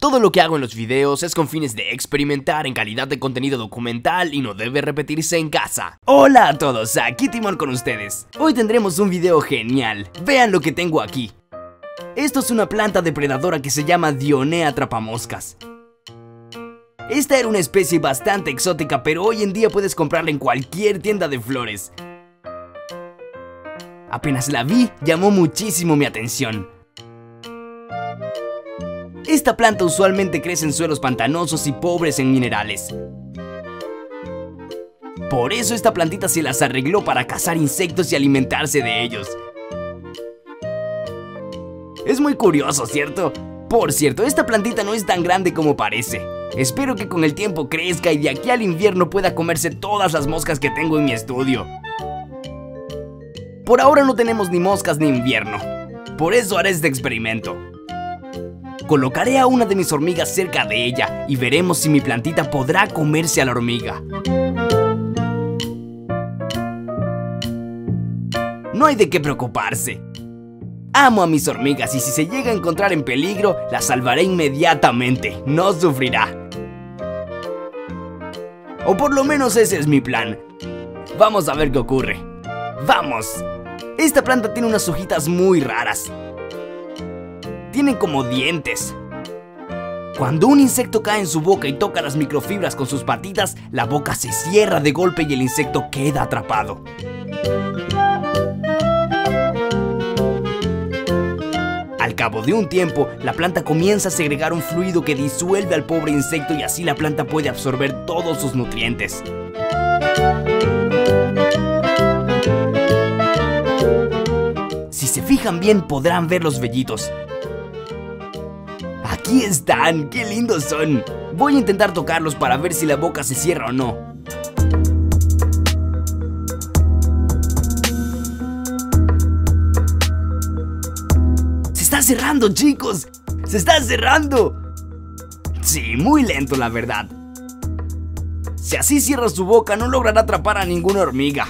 Todo lo que hago en los videos es con fines de experimentar en calidad de contenido documental y no debe repetirse en casa. Hola a todos, aquí Timón con ustedes. Hoy tendremos un video genial, vean lo que tengo aquí. Esto es una planta depredadora que se llama Dionea atrapamoscas. Esta era una especie bastante exótica, pero hoy en día puedes comprarla en cualquier tienda de flores. Apenas la vi, llamó muchísimo mi atención. Esta planta usualmente crece en suelos pantanosos y pobres en minerales. Por eso esta plantita se las arregló para cazar insectos y alimentarse de ellos. Es muy curioso, ¿cierto? Por cierto, esta plantita no es tan grande como parece. Espero que con el tiempo crezca y de aquí al invierno pueda comerse todas las moscas que tengo en mi estudio. Por ahora no tenemos ni moscas ni invierno. Por eso haré este experimento. Colocaré a una de mis hormigas cerca de ella y veremos si mi plantita podrá comerse a la hormiga. No hay de qué preocuparse. Amo a mis hormigas y si se llega a encontrar en peligro, la salvaré inmediatamente. No sufrirá. O por lo menos ese es mi plan. Vamos a ver qué ocurre. ¡Vamos! Esta planta tiene unas hojitas muy raras. Tienen como dientes. Cuando un insecto cae en su boca y toca las microfibras con sus patitas, la boca se cierra de golpe y el insecto queda atrapado. Al cabo de un tiempo, la planta comienza a segregar un fluido que disuelve al pobre insecto y así la planta puede absorber todos sus nutrientes. Si se fijan bien, podrán ver los vellitos. ¡Aquí están! ¡Qué lindos son! Voy a intentar tocarlos para ver si la boca se cierra o no. ¡Se está cerrando, chicos! ¡Se está cerrando! Sí, muy lento la verdad. Si así cierra su boca, no logrará atrapar a ninguna hormiga.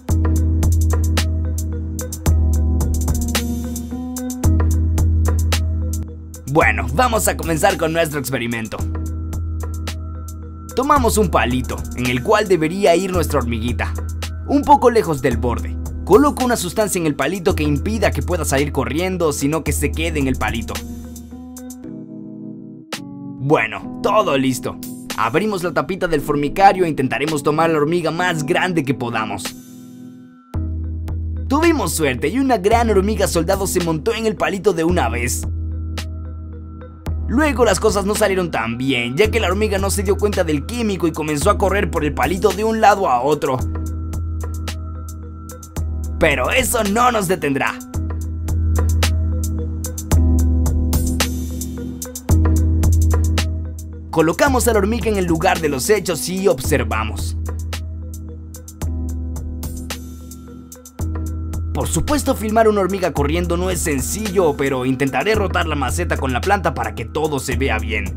Bueno, vamos a comenzar con nuestro experimento. Tomamos un palito, en el cual debería ir nuestra hormiguita. Un poco lejos del borde. Coloco una sustancia en el palito que impida que pueda salir corriendo, sino que se quede en el palito. Bueno, todo listo. Abrimos la tapita del formicario e intentaremos tomar la hormiga más grande que podamos. Tuvimos suerte y una gran hormiga soldado se montó en el palito de una vez. Luego las cosas no salieron tan bien, ya que la hormiga no se dio cuenta del químico y comenzó a correr por el palito de un lado a otro. Pero eso no nos detendrá. Colocamos a la hormiga en el lugar de los hechos y observamos. Por supuesto, filmar una hormiga corriendo no es sencillo, pero intentaré rotar la maceta con la planta para que todo se vea bien.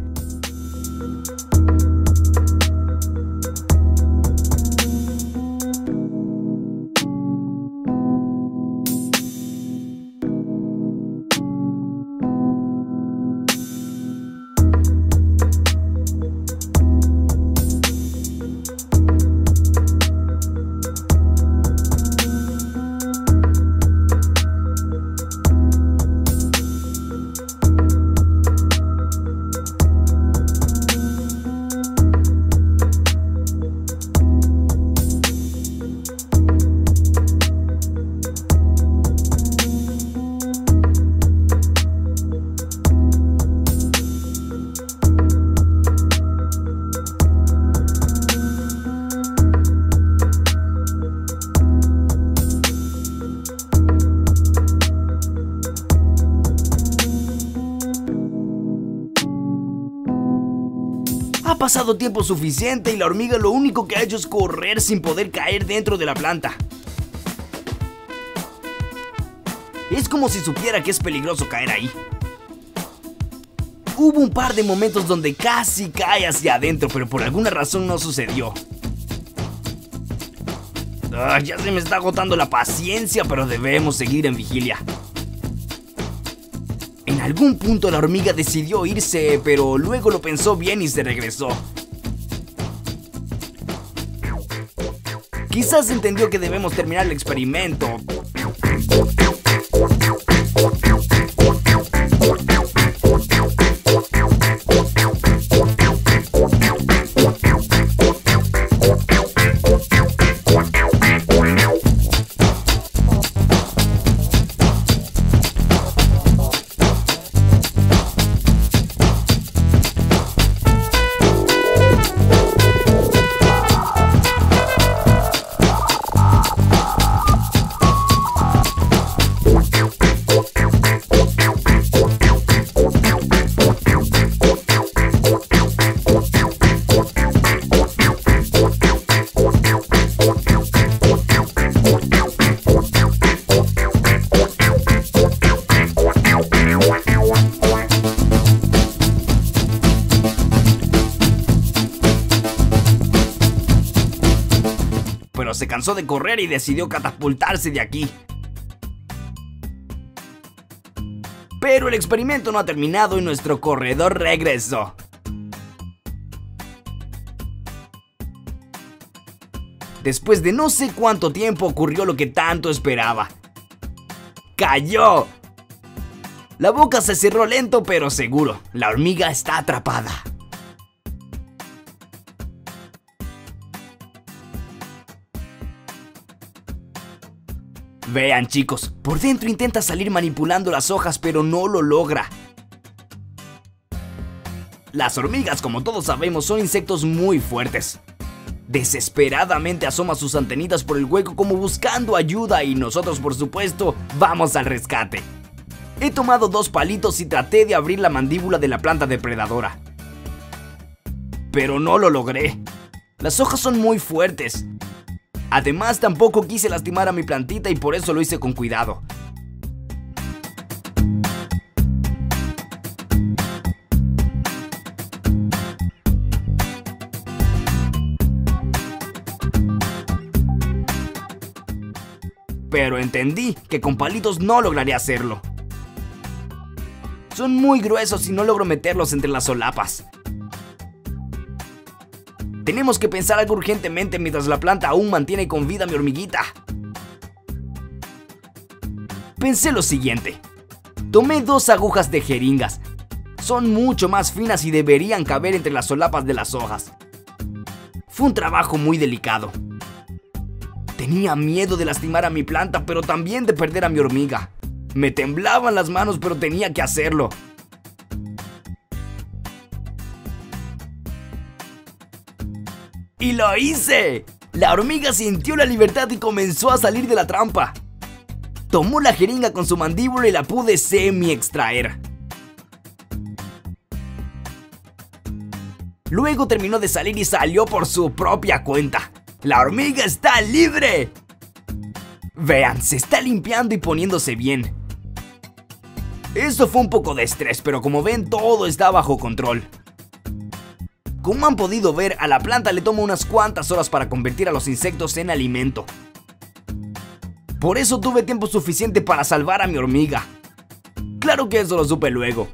Ha pasado tiempo suficiente y la hormiga lo único que ha hecho es correr sin poder caer dentro de la planta. Es como si supiera que es peligroso caer ahí. Hubo un par de momentos donde casi cae hacia adentro, pero por alguna razón no sucedió. Ya se me está agotando la paciencia, pero debemos seguir en vigilia. En algún punto la hormiga decidió irse, pero luego lo pensó bien y se regresó. Quizás entendió que debemos terminar el experimento. Pero se cansó de correr y decidió catapultarse de aquí. Pero el experimento no ha terminado y nuestro corredor regresó. Después de no sé cuánto tiempo ocurrió lo que tanto esperaba. ¡Cayó! La boca se cerró lento pero seguro. La hormiga está atrapada. Vean, chicos, por dentro intenta salir manipulando las hojas, pero no lo logra. Las hormigas, como todos sabemos, son insectos muy fuertes. Desesperadamente asoma sus antenitas por el hueco como buscando ayuda y nosotros, por supuesto, vamos al rescate. He tomado 2 palitos y traté de abrir la mandíbula de la planta depredadora. Pero no lo logré. Las hojas son muy fuertes. Además, tampoco quise lastimar a mi plantita y por eso lo hice con cuidado. Pero entendí que con palitos no lograría hacerlo. Son muy gruesos y no logro meterlos entre las solapas. Tenemos que pensar algo urgentemente mientras la planta aún mantiene con vida a mi hormiguita. Pensé lo siguiente. Tomé 2 agujas de jeringas. Son mucho más finas y deberían caber entre las solapas de las hojas. Fue un trabajo muy delicado. Tenía miedo de lastimar a mi planta, pero también de perder a mi hormiga. Me temblaban las manos, pero tenía que hacerlo. ¡Y lo hice! La hormiga sintió la libertad y comenzó a salir de la trampa. Tomó la jeringa con su mandíbula y la pude semi-extraer. Luego terminó de salir y salió por su propia cuenta. ¡La hormiga está libre! Vean, se está limpiando y poniéndose bien. Esto fue un poco de estrés, pero como ven, todo está bajo control. Como han podido ver, a la planta le toma unas cuantas horas para convertir a los insectos en alimento. Por eso tuve tiempo suficiente para salvar a mi hormiga. Claro que eso lo supe luego.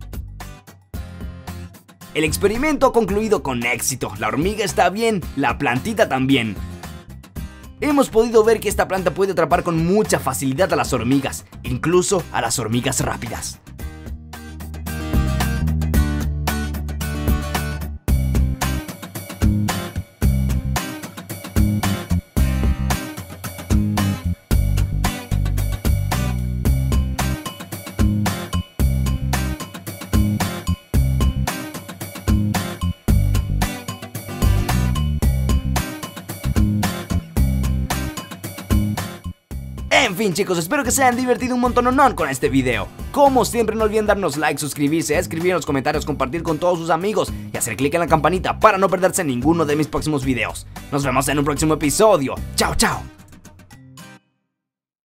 El experimento ha concluido con éxito. La hormiga está bien, la plantita también. Hemos podido ver que esta planta puede atrapar con mucha facilidad a las hormigas, incluso a las hormigas rápidas. En fin, chicos, espero que se hayan divertido un montón con este video. Como siempre, no olviden darnos like, suscribirse, escribir en los comentarios, compartir con todos sus amigos y hacer clic en la campanita para no perderse ninguno de mis próximos videos. Nos vemos en un próximo episodio. Chao, chao.